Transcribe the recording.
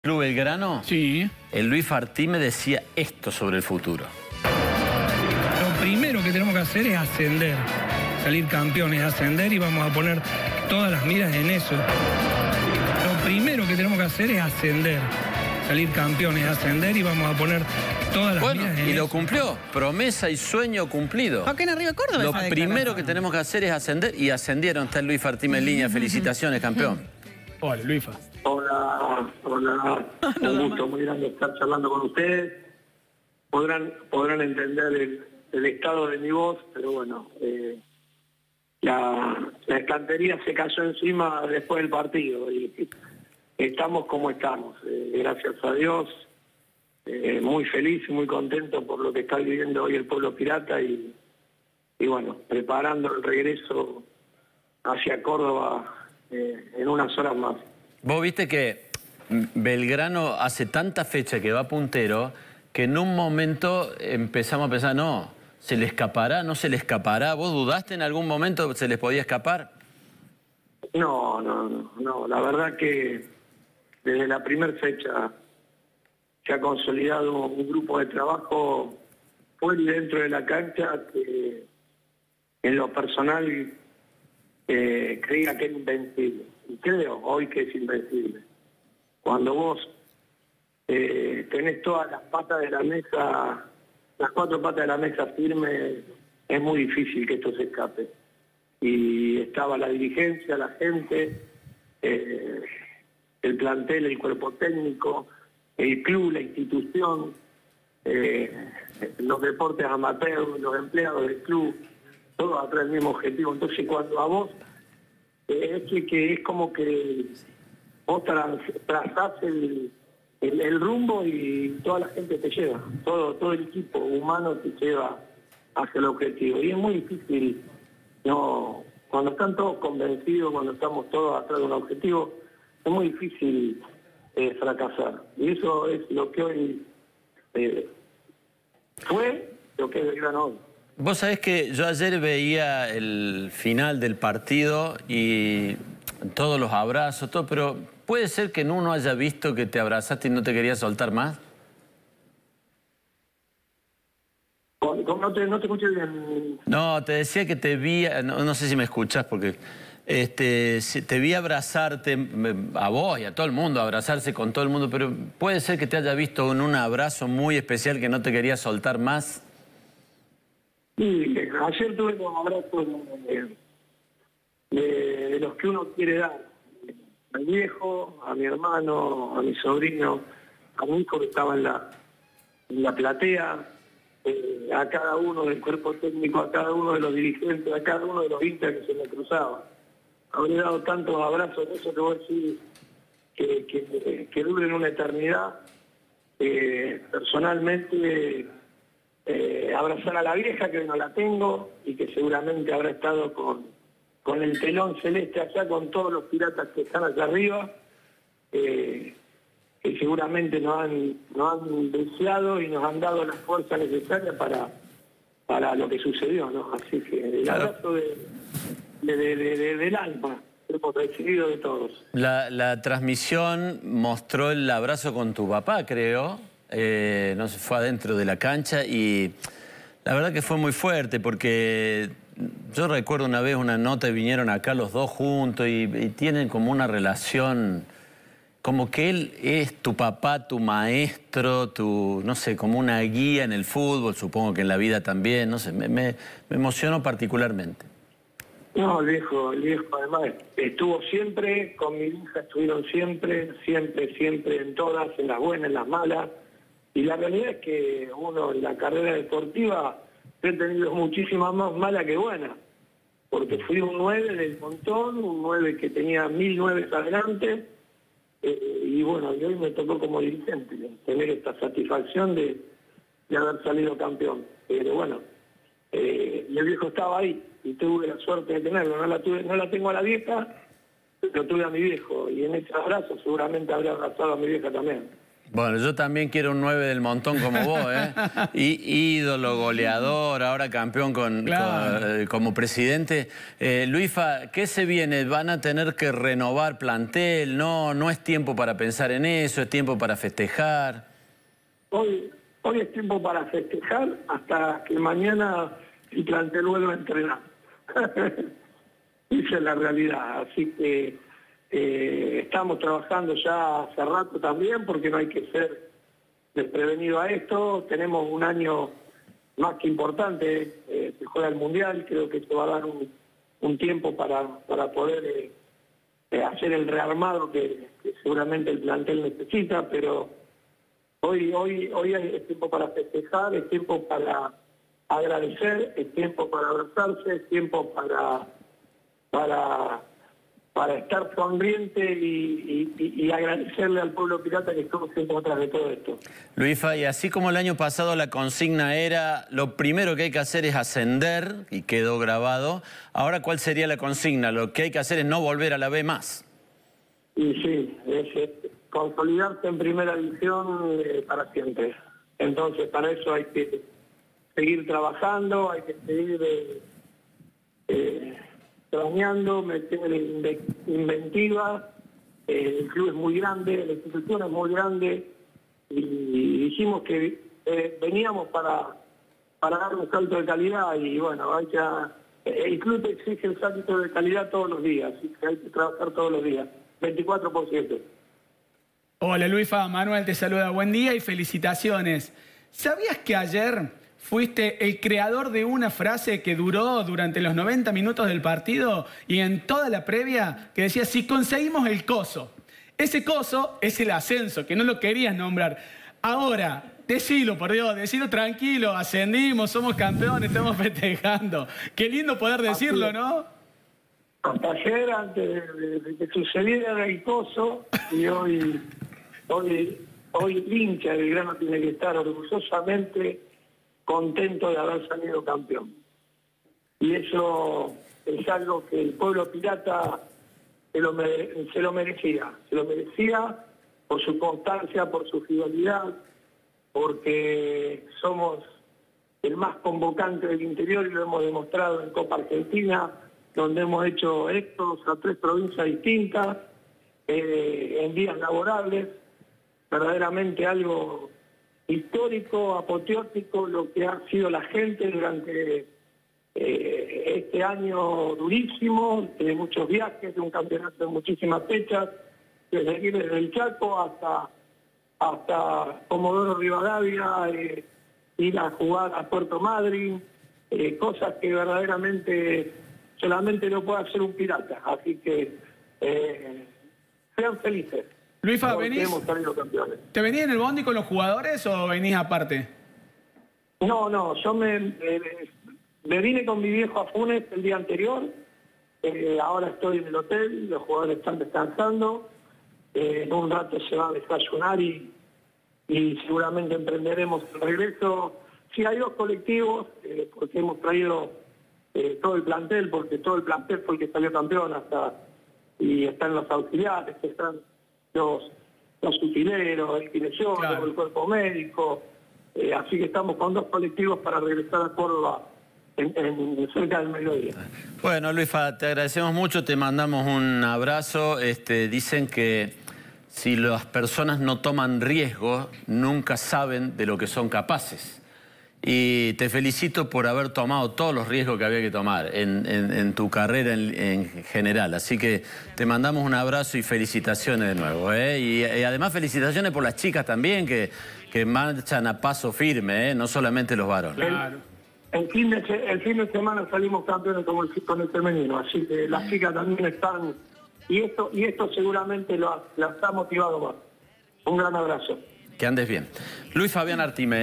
Club Belgrano, Sí. el Luis Fartí me decía esto sobre el futuro. Lo primero que tenemos que hacer es ascender, salir campeones, ascender y vamos a poner todas las miras en eso. Lo primero que tenemos que hacer es ascender, salir campeones, ascender y vamos a poner todas las miras en eso. Y lo cumplió, promesa y sueño cumplido. Acá en Arriba Córdoba. Lo primero que tenemos que hacer es ascender y ascendieron. Está el Luis Fartí en línea, felicitaciones, campeón. Hola, Luifa. Hola. Un gusto muy grande estar charlando con ustedes. Podrán entender el estado de mi voz, pero bueno, la estantería se cayó encima después del partido y estamos como estamos. Gracias a Dios, muy feliz y muy contento por lo que está viviendo hoy el pueblo pirata y bueno, preparando el regreso hacia Córdoba en unas horas más. Vos viste que Belgrano hace tanta fecha que va puntero que en un momento empezamos a pensar, no, ¿se le escapará? ¿No se le escapará? ¿Vos dudaste en algún momento que se les podía escapar? No, la verdad que desde la primera fecha se ha consolidado un grupo de trabajo fuera y dentro de la cancha que en lo personal creía que era invencible. Y creo hoy que es invencible. Cuando vos tenés todas las patas de la mesa, las cuatro patas de la mesa firmes, es muy difícil que esto se escape. Y estaba la dirigencia, la gente, el plantel, el cuerpo técnico, el club, la institución, los deportes amateurs, los empleados del club, todos atrás del mismo objetivo. Entonces cuando a vos es que es como que vos trazás el rumbo y toda la gente te lleva, todo el equipo humano te lleva hacia el objetivo. Y es muy difícil, no, cuando están todos convencidos, cuando estamos todos atrás de un objetivo, es muy difícil fracasar. Y eso es lo que hoy fue, lo que es Belgrano hoy. Vos sabés que yo ayer veía el final del partido y todos los abrazos, todo, pero ¿puede ser que en uno haya visto que te abrazaste y no te querías soltar más? No te escuché bien. No, te decía que te vi, no sé si me escuchás porque te vi abrazarte a vos y a todo el mundo, abrazarse con todo el mundo, pero ¿puede ser que te haya visto en un abrazo muy especial que no te querías soltar más? Sí, ayer tuve un abrazo de los que uno quiere dar. A mi viejo, a mi hermano, a mi sobrino, a mi hijo que estaba en la platea, a cada uno del cuerpo técnico, a cada uno de los dirigentes, a cada uno de los hinchas que se me cruzaban. Habré dado tantos abrazos, eso que vos decís, que duren una eternidad. Personalmente, abrazar a la vieja, que no la tengo, y que seguramente habrá estado con el telón celeste allá, con todos los piratas que están allá arriba, que seguramente nos han deseado y nos han dado la fuerza necesaria para lo que sucedió, ¿no? Así que el abrazo del alma hemos recibido de todos. La transmisión mostró el abrazo con tu papá, creo. No se fue adentro de la cancha y la verdad que fue muy fuerte porque yo recuerdo una vez una nota y vinieron acá los dos juntos y tienen como una relación, como que él es tu papá, tu maestro, no sé, como una guía en el fútbol, supongo que en la vida también, no sé, me emocionó particularmente. No, el viejo además estuvo siempre, con mi hija estuvieron siempre, en todas, en las buenas, en las malas. Y la realidad es que uno en la carrera deportiva he tenido muchísimas más malas que buenas, porque fui un 9 del montón, un 9 que tenía 1000 9 adelante, y bueno, y hoy me tocó como dirigente tener esta satisfacción de haber salido campeón. Pero bueno, y el viejo estaba ahí, y tuve la suerte de tenerlo. No la tengo a la vieja, pero tuve a mi viejo, y en ese abrazo seguramente habré abrazado a mi vieja también. Bueno, yo también quiero un 9 del montón como vos, ¿eh? Ídolo, goleador, ahora campeón como presidente. Luisfa, ¿qué se viene? ¿Van a tener que renovar plantel? No es tiempo para pensar en eso, es tiempo para festejar. Hoy es tiempo para festejar hasta que mañana el plantel vuelva a entrenar. Esa es la realidad, así que estamos trabajando ya hace rato también porque no hay que ser desprevenido a esto. Tenemos un año más que importante, se juega el Mundial, creo que esto va a dar un tiempo para poder hacer el rearmado que seguramente el plantel necesita, pero hoy es tiempo para festejar, es tiempo para agradecer, es tiempo para abrazarse, es tiempo para estar sonriente y agradecerle al pueblo pirata que estuvo siempre atrás de todo esto. Luisfa, y así como el año pasado la consigna era lo primero que hay que hacer es ascender, y quedó grabado, ahora ¿cuál sería la consigna? Lo que hay que hacer es no volver a la B más. Y sí, es consolidarse en primera división para siempre. Entonces para eso hay que seguir trabajando, hay que seguir planeando, meter inventiva. El club es muy grande, la institución es muy grande y dijimos que veníamos para dar un salto de calidad y bueno, el club te exige el salto de calidad todos los días, así que hay que trabajar todos los días, 24/7. Hola Luisfa, Manuel te saluda, buen día y felicitaciones. ¿Sabías que ayer fuiste el creador de una frase que duró durante los 90 minutos del partido y en toda la previa que decía, si conseguimos el coso? Ese coso es el ascenso, que no lo querías nombrar. Ahora, decilo, por Dios, decilo tranquilo, ascendimos, somos campeones, estamos festejando. Qué lindo poder decirlo, ¿no? Hasta ayer, antes de que sucediera el coso, y hoy el hincha del Grano tiene que estar orgullosamente contento de haber salido campeón. Y eso es algo que el pueblo pirata se lo merecía. Se lo merecía por su constancia, por su fidelidad, porque somos el más convocante del interior y lo hemos demostrado en Copa Argentina, donde hemos hecho éxitos a 3 provincias distintas, en días laborables, verdaderamente algo histórico, apoteótico, lo que ha sido la gente durante este año durísimo, de muchos viajes, de un campeonato de muchísimas fechas, desde aquí, desde el Chaco hasta Comodoro Rivadavia, ir a jugar a Puerto Madryn, cosas que verdaderamente solamente lo puede hacer un pirata. Así que sean felices. Luisfa, hemos salido campeones. ¿Te venís en el bondi con los jugadores o venís aparte? No, yo me vine con mi viejo a Funes el día anterior, ahora estoy en el hotel, los jugadores están descansando, en un rato se va a desayunar y seguramente emprenderemos el regreso. Sí, hay 2 colectivos, porque hemos traído todo el plantel, porque todo el plantel fue el que salió campeón y están los auxiliares, están los utileros, el kinesiólogo, claro, el cuerpo médico, así que estamos con 2 colectivos para regresar a Córdoba en cerca del mediodía. Bueno, Luisfa, te agradecemos mucho, te mandamos un abrazo. Dicen que si las personas no toman riesgo, nunca saben de lo que son capaces. Y te felicito por haber tomado todos los riesgos que había que tomar en tu carrera en general. Así que te mandamos un abrazo y felicitaciones de nuevo. Y además felicitaciones por las chicas también, que marchan a paso firme, no solamente los varones. Claro. El fin de semana salimos campeones con el femenino, así que las chicas también están... Y esto seguramente las ha motivado más. Un gran abrazo. Que andes bien. Luis Fabián Artime.